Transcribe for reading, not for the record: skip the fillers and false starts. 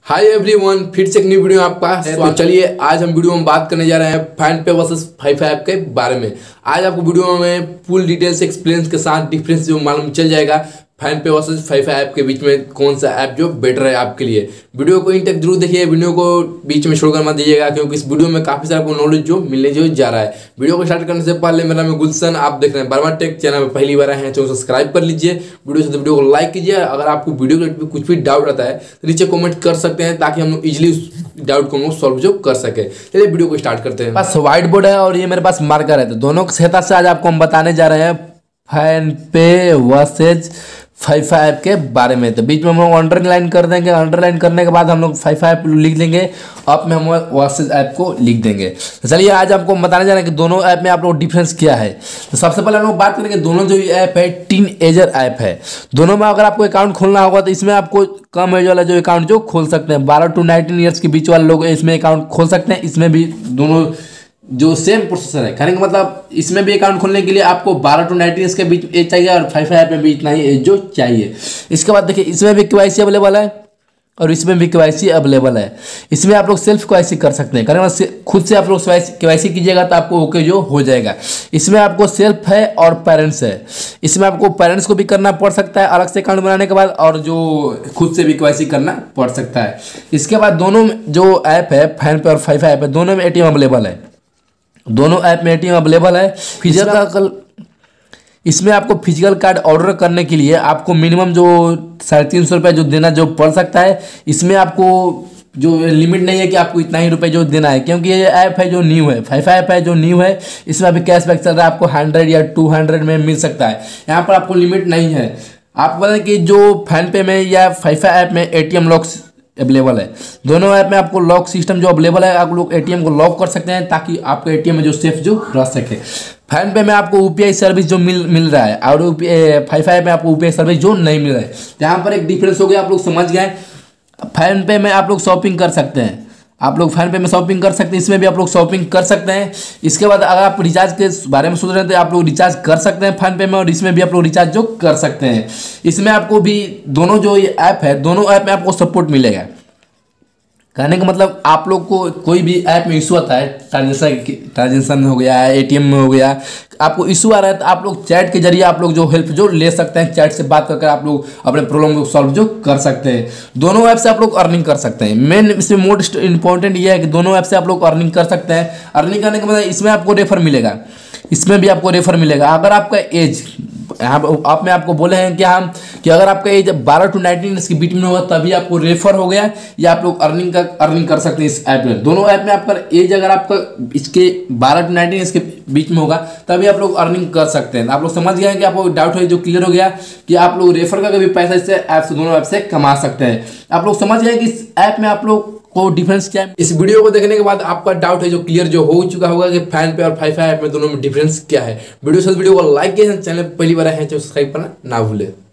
Hi everyone, फिर से एक न्यू वीडियो आपका तो चलिए आज हम वीडियो में बात करने जा रहे हैं फैन पे वर्सेस फाइफा ऐप के बारे में। आज आपको वीडियो में फुल डिटेल्स एक्सपीरियंस के साथ डिफरेंस जो मालूम चल जाएगा फैन पे वर्सेस फाइफा ऐप के बीच में कौन सा ऐप जो बेटर है आपके लिए। वीडियो को इन तक जरूर देखिए, वीडियो को बीच में छोड़कर मत दीजिएगा क्योंकि इस वीडियो में काफी सारा आपको नॉलेज जो मिलने जो जा रहा है। वीडियो को स्टार्ट करने से पहले मेरा नाम है गुलशन, आप देख रहे हैं बर्मा टेक चैनल में पहली बार आए हैं तो सब्सक्राइब कर लीजिए। वीडियो को लाइक कीजिए। अगर आपको वीडियो के कुछ भी डाउट रहता है तो नीचे कमेंट कर सकते हैं ताकि हम इजिली डाउट को सॉल्व जो कर सके। चलिए वीडियो को स्टार्ट करते हैं। बस व्हाइट बोर्ड है और ये मेरे पास मार्कर है, तो दोनों की सहायता से आज आपको हम बताने जा रहे हैं फैन पे वर्सेज फाइफा ऐप के बारे में। तो बीच में हम लोग अंडरलाइन कर देंगे, अंडरलाइन करने के बाद हम लोग फाइफा ऐप लिख देंगे, अप में हम वर्सेज ऐप को लिख देंगे। तो चलिए आज आपको बताने जा रहे हैं कि दोनों ऐप में आप लोग डिफरेंस क्या है। तो सबसे पहले हम लोग बात करेंगे दोनों जो ऐप है टीनएजर ऐप है। दोनों में अगर आपको अकाउंट खोलना होगा तो इसमें आपको कम एज वाला जो अकाउंट जो खोल सकते हैं, 12 to 19 ईयर्स के बीच वाले लोग इसमें अकाउंट खोल सकते हैं। इसमें भी दोनों जो सेम प्रोसेसर है, कहने का मतलब इसमें भी अकाउंट खोलने के लिए आपको 12 to 19 ईयर्स के बीच एज चाहिए और फाइफा ऐप में भी इतना ही एज जो चाहिए। इसके बाद देखिए इसमें भी केवाईसी अवेलेबल है और इसमें भी केवाईसी अवेलेबल है। इसमें आप लोग सेल्फ केवाईसी कर सकते हैं, कहने का खुद से आप लोग केवाईसी कीजिएगा तो आपको ओके जो हो जाएगा। इसमें आपको सेल्फ है और पेरेंट्स है। इसमें आपको पेरेंट्स को भी करना पड़ सकता है अलग से अकाउंट बनाने के बाद, और जो खुद से भी केवाईसी करना पड़ सकता है। इसके बाद दोनों जो ऐप है फैन पे और फाइफा ऐप है, दोनों में एटीएम अवेलेबल है। दोनों ऐप में एटीएम अवेलेबल है। फिजिकल इसमें आपको फिजिकल कार्ड ऑर्डर करने के लिए आपको मिनिमम जो 350 रुपये जो देना जो पड़ सकता है। इसमें आपको जो लिमिट नहीं है कि आपको इतना ही रुपए जो देना है, क्योंकि ये ऐप है जो न्यू है, फाइफा ऐप है जो न्यू है। इसमें अभी कैशबैक चल रहा है, आपको 100 या 200 में मिल सकता है। यहाँ पर आपको लिमिट नहीं है। आप बताएं कि जो फैन पे में या फाइफा ऐप में एटीएम लॉक अवेलेबल है। दोनों ऐप में आपको लॉक सिस्टम जो अवेलेबल है, आप लोग एटीएम को लॉक कर सकते हैं ताकि आपके एटीएम में जो सेफ जो रह सके। फैन पे में आपको यूपीआई सर्विस जो मिल रहा है और फाइफा ऐप में आपको यूपीआई सर्विस जो नहीं मिल रहा है। यहाँ पर एक डिफरेंस हो गया, आप लोग समझ गए। फैन पे में आप लोग शॉपिंग कर सकते हैं, आप लोग फैन पे में शॉपिंग कर सकते हैं, इसमें भी आप लोग शॉपिंग कर सकते हैं। इसके बाद अगर आप रिचार्ज के बारे में सोच रहे हैं तो आप लोग रिचार्ज कर सकते हैं फैन पे में, और इसमें भी आप लोग रिचार्ज जो कर सकते हैं। इसमें आपको भी दोनों जो ये ऐप है, दोनों ऐप में आपको सपोर्ट मिलेगा। कहने का मतलब आप लोग को कोई भी ऐप में इशू आता है, ट्रांजेक्शन हो गया है, एटीएम में हो गया, आपको इशू आ रहा है तो आप लोग चैट के जरिए आप लोग जो हेल्प जो ले सकते हैं, चैट से बात करके आप लोग अपने प्रॉब्लम को सॉल्व जो कर सकते हैं। दोनों ऐप से आप लोग अर्निंग कर सकते हैं। मेन इसमें मोस्ट इंपॉर्टेंट ये है कि दोनों ऐप से आप लोग अर्निंग कर सकते हैं। अर्निंग करने के बाद इसमें आपको रेफर मिलेगा, इसमें भी आपको रेफर मिलेगा। अगर आपका एज आप में आपको बोले हैं कि हम कि अगर आपका एज 12 to 19 इसके बीच में होगा तभी आपको रेफर हो गया, या आप लोग अर्निंग कर सकते हैं इस ऐप में। दोनों ऐप में आपका एज अगर आपका इसके 12 to 19 इसके बीच में होगा तभी आप लोग अर्निंग कर सकते हैं। आप लोग समझ गए हैं कि आपको डाउट है जो क्लियर हो गया कि आप लोग रेफर करके भी पैसा इससे ऐप से दोनों ऐप से कमा सकते हैं। आप लोग समझ गए कि इस ऐप में आप लोग को डिफरेंस क्या है। इस वीडियो को देखने के बाद आपका डाउट है जो क्लियर जो हो चुका होगा कि फैन पे और फाइफा ऐप में दोनों में डिफरेंस क्या है। वीडियो को लाइक कीजिए, चैनल पहली बार है तो सब्सक्राइब करना ना भूले।